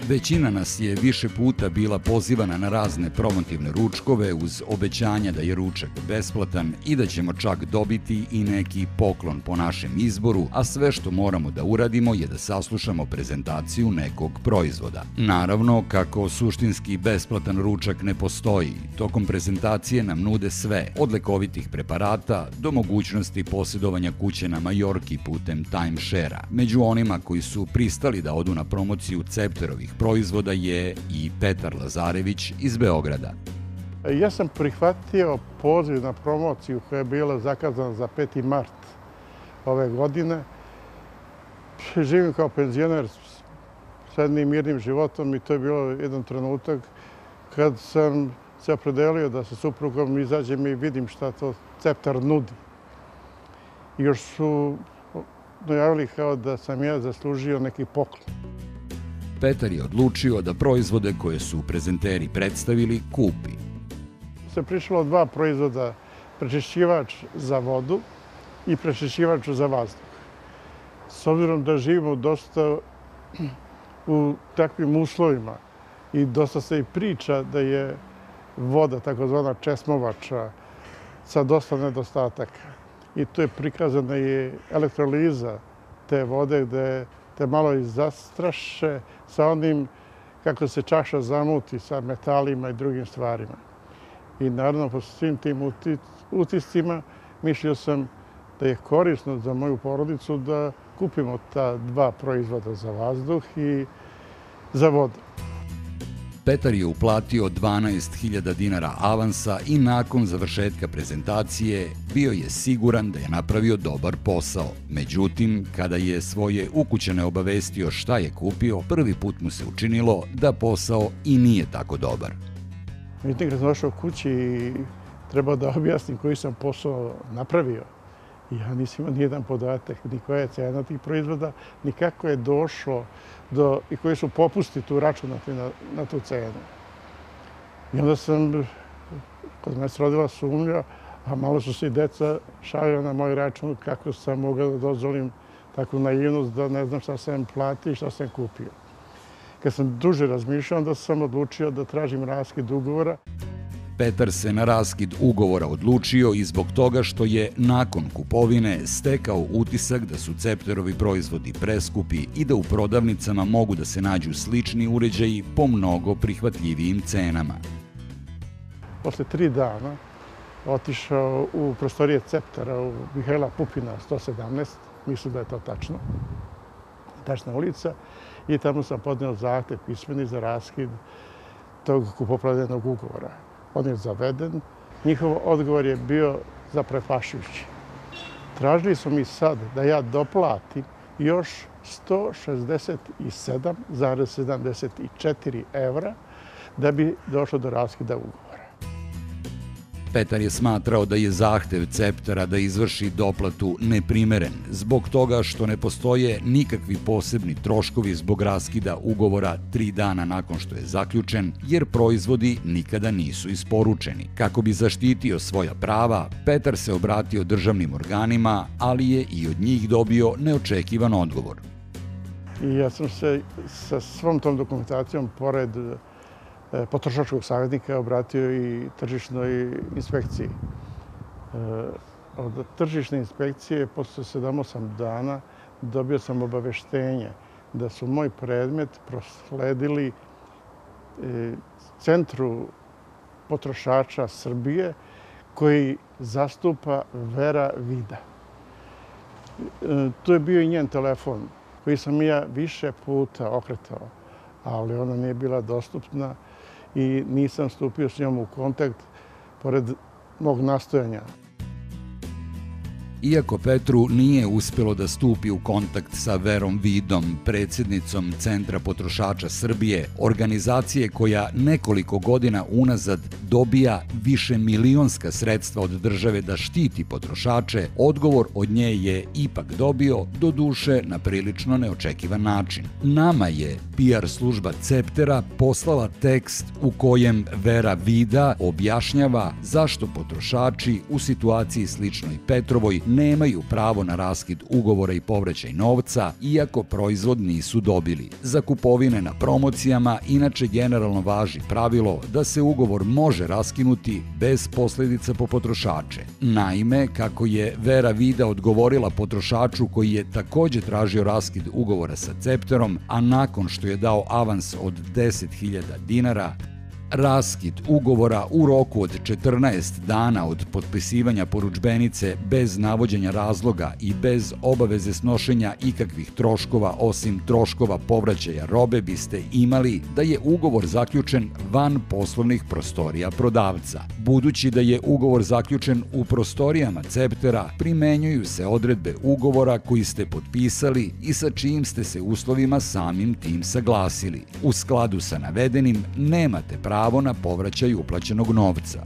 Većina nas je više puta bila pozivana na razne promotivne ručkove uz obećanja da je ručak besplatan i da ćemo čak dobiti i neki poklon po našem izboru, a sve što moramo da uradimo je da saslušamo prezentaciju nekog proizvoda. Naravno, kako suštinski besplatan ručak ne postoji, tokom prezentacije nam nude sve, od lekovitih preparata do mogućnosti posjedovanja kuće na Majorki putem timeshare-a. Među onima koji su pristali da odu na promociju Cepterovih proizvoda je i Petar Lazarević iz Beograda. Ja sam prihvatio poziv na promociju koja je bila zakazana za 5. mart ove godine. Živim kao penzioner s jednim mirnim životom i to je bilo jedan trenutak kad sam se opredelio da sa suprugom izađem i vidim šta to Cepter nudi. I još su najavili kao da sam ja zaslužio neki poklon. Petar je odlučio da proizvode koje su prezenteri predstavili kupi. Se prišlo 2 proizvoda, prečišćivač za vodu i prečišćivač za vazduh. S obzirom da živimo dosta u takvim uslovima i dosta se i priča da je voda, takozvana česmovača, sa dosta nedostataka. I tu je prikazana i elektroliza te vode gde te malo i zastraše sa onim kako se čaša zamuti sa metalima i drugim stvarima. I naravno, po svim tim utiscima, mislio sam da je korisno za moju porodicu da kupimo ta 2 proizvoda za vazduh i za vodu. Petar je uplatio 12.000 dinara avansa i nakon završetka prezentacije bio je siguran da je napravio dobar posao. Međutim, kada je svoje ukućane obavestio šta je kupio, prvi put mu se učinilo da posao i nije tako dobar. Međutim, kad sam došao kući i trebao da objasnim koji sam posao napravio, ja nisam imao nijedan podatak, ni koja je cena tih proizvoda, ni kako je došlo i koji su popusti tu računati na tu cenu. I onda sam, kod mene se rodila sumnja, a malo su se i deca šalila na moj račun kako sam mogao da dozvolim takvu naivnost da ne znam šta sam platio i šta sam kupio. Kad sam duže razmišljao, onda sam odlučio da tražim raskid ugovora. Petar se na raskid ugovora odlučio i zbog toga što je nakon kupovine stekao utisak da su Cepterovi proizvodi preskupi i da u prodavnicama mogu da se nađu slični uređaji po mnogo prihvatljivijim cenama. Posle 3 dana otišao u prostorije Ceptera u Mihajla Pupina 117, mislim da je to tačna ulica, i tamo sam podneo zahtev pismeni za raskid tog kupoprodajnog ugovora. On je zaveden. Njihov odgovor je bio zaprepašujući. Tražili su mi sad da ja doplatim još 167,74 evra da bi došlo do raskida ugovora. Petar je smatrao da je zahtev Ceptera da izvrši doplatu neprimeren, zbog toga što ne postoje nikakvi posebni troškovi zbog raskida ugovora 3 dana nakon što je zaključen, jer proizvodi nikada nisu isporučeni. Kako bi zaštitio svoja prava, Petar se obratio državnim organima, ali je i od njih dobio neočekivan odgovor. I ja sam se sa svom tom dokumentacijom, pored potrošačkog savjetnika, obratio i tržišnoj inspekciji. Od tržišne inspekcije posle 7-8 dana dobio sam obaveštenje da su moj predmet prosledili Centru potrošača Srbije koji zastupa Vera Vida. Tu je bio i njen telefon koji sam ja više puta okretao, ali ona nije bila dostupna i nisam stupio s njom u kontakt pored mog nastojanja. Iako Petru nije uspelo da stupi u kontakt sa Verom Vidom, predsjednicom Centra potrošača Srbije, organizacije koja nekoliko godina unazad dobija višemilionska sredstva od države da štiti potrošače, odgovor od nje je ipak dobio, doduše na prilično neočekivan način. Nama je PR služba Ceptera poslala tekst u kojem Vera Vida objašnjava zašto potrošači u situaciji sličnoj Petrovoj nemaju pravo na raskid ugovora i povraćaj novca, iako proizvod nisu dobili. Za kupovine na promocijama inače generalno važi pravilo da se ugovor može raskinuti bez posledica po potrošače. Naime, kako je Vera Vida odgovorila potrošaču koji je takođe tražio raskid ugovora sa Cepterom, a nakon što je dao avans od 10.000 dinara, raskid ugovora u roku od 14 dana od potpisivanja porudžbenice bez navođenja razloga i bez obaveze snošenja ikakvih troškova osim troškova povraćaja robe biste imali da je ugovor zaključen van poslovnih prostorija prodavca. Budući da je ugovor zaključen u prostorijama Ceptera, primenjuju se odredbe ugovora koji ste potpisali i sa čijim ste se uslovima samim tim saglasili. U skladu sa navedenim nemate pravo na povraćaj uplaćenog novca.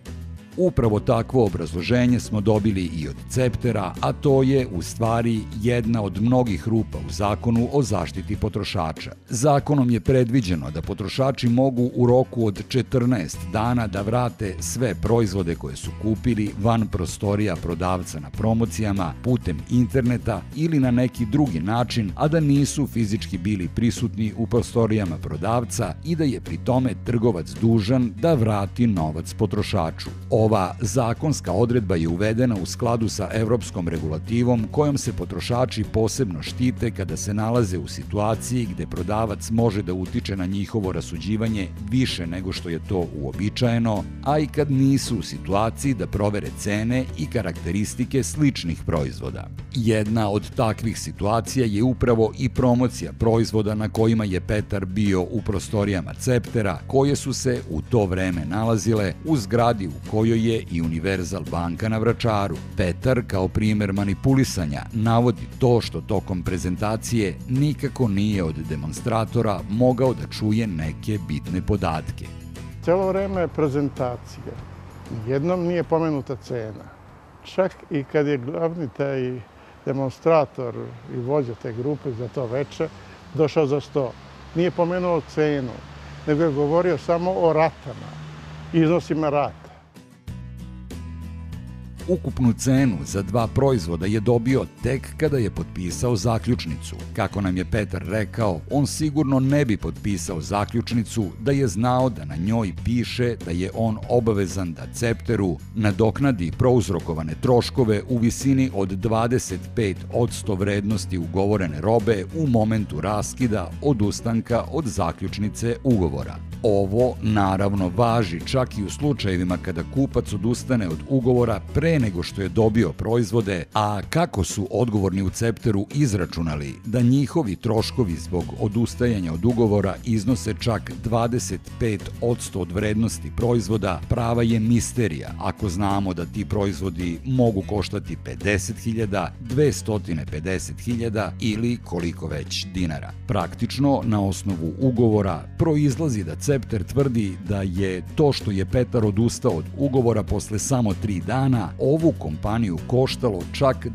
Upravo takvo obrazloženje smo dobili i od Ceptera, a to je u stvari jedna od mnogih rupa u zakonu o zaštiti potrošača. Zakonom je predviđeno da potrošači mogu u roku od 14 dana da vrate sve proizvode koje su kupili van prostorija prodavca na promocijama, putem interneta ili na neki drugi način, a da nisu fizički bili prisutni u prostorijama prodavca i da je pri tome trgovac dužan da vrati novac potrošaču. Ova zakonska odredba je uvedena u skladu sa evropskom regulativom kojom se potrošači posebno štite kada se nalaze u situaciji gde prodavac može da utiče na njihovo rasuđivanje više nego što je to uobičajeno, a i kad nisu u situaciji da provere cene i karakteristike sličnih proizvoda. Jedna od takvih situacija je upravo i promocija proizvoda na kojima je Petar bio u prostorijama Ceptera, koje su se u to vreme nalazile u zgradi u kojoj je i Univerzal banka na Vračaru. Petar, kao primer manipulisanja, navodi to što tokom prezentacije nikako nije od demonstratora mogao da čuje neke bitne podatke. Celo vreme prezentacije. Jednom nije pomenuta cena. Čak i kad je glavni taj demonstrator i vođa te grupe za to veče došao za sto, nije pomenuo cenu, nego je govorio samo o ratama, iznosima rata. Ukupnu cenu za dva proizvoda je dobio tek kada je potpisao zaključnicu. Kako nam je Petar rekao, on sigurno ne bi potpisao zaključnicu da je znao da na njoj piše da je on obavezan da Cepteru nadoknadi prouzrokovane troškove u visini od 25% vrednosti ugovorene robe u momentu raskida odustanka od zaključnice ugovora. Ovo naravno važi čak i u slučajevima kada kupac odustane od ugovora pre nego što je dobio proizvode, a kako su odgovorni u Cepteru izračunali da njihovi troškovi zbog odustajanja od ugovora iznose čak 25% od vrednosti proizvoda, prava je misterija ako znamo da ti proizvodi mogu koštati 50.000, 250.000 ili koliko već dinara. Praktično, na osnovu ugovora proizlazi da Cepter tvrdi da je to što je Petar odustao od ugovora posle samo 3 dana ovu kompaniju koštalo čak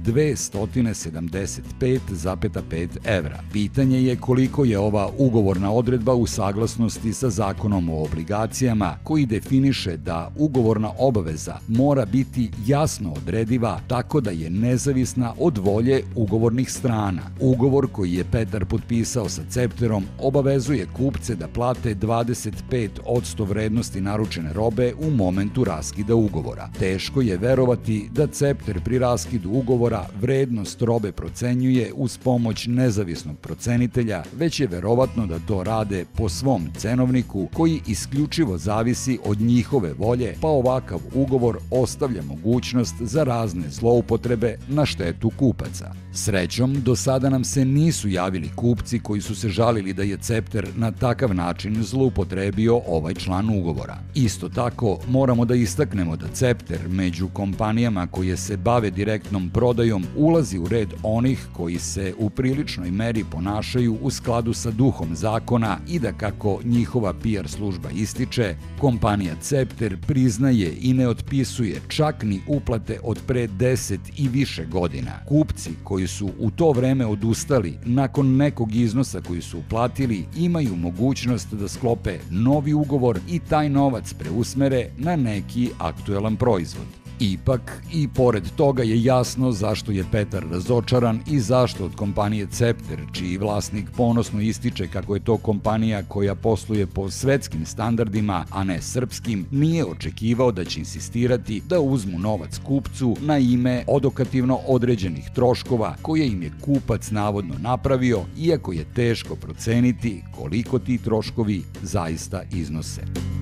275,5 evra. Pitanje je koliko je ova ugovorna odredba u saglasnosti sa zakonom o obligacijama koji definiše da ugovorna obaveza mora biti jasno odrediva tako da je nezavisna od volje ugovornih strana. Ugovor koji je Petar potpisao sa Cepterom obavezuje kupce da plate 25% vrednosti naručene robe u momentu raskida ugovora. Teško je verovati da Cepter pri raskidu ugovora vrednost robe procenjuje uz pomoć nezavisnog procenitelja, već je verovatno da to rade po svom cenovniku koji isključivo zavisi od njihove volje, pa ovakav ugovor ostavlja mogućnost za razne zloupotrebe na štetu kupaca. Srećom, do sada nam se nisu javili kupci koji su se žalili da je Cepter na takav način zloupotrebio ovaj član ugovora. Isto tako, moramo da istaknemo da Cepter među kompanijama koje se bave direktnom prodajom ulazi u red onih koji se u priličnoj meri ponašaju u skladu sa duhom zakona i da, kako njihova PR služba ističe, kompanija Cepter priznaje i ne otpisuje čak ni uplate od pre 10 i više godina. Kupci koji su u to vreme odustali nakon nekog iznosa koji su uplatili imaju mogućnost da sklope novi ugovor i taj novac preusmere na neki aktuelan proizvod. Ipak, i pored toga je jasno zašto je Petar razočaran i zašto od kompanije Cepter, čiji vlasnik ponosno ističe kako je to kompanija koja posluje po svetskim standardima, a ne srpskim, nije očekivao da će insistirati da uzmu novac kupcu na ime odokativno određenih troškova koje im je kupac navodno napravio, iako je teško proceniti koliko ti troškovi zaista iznose.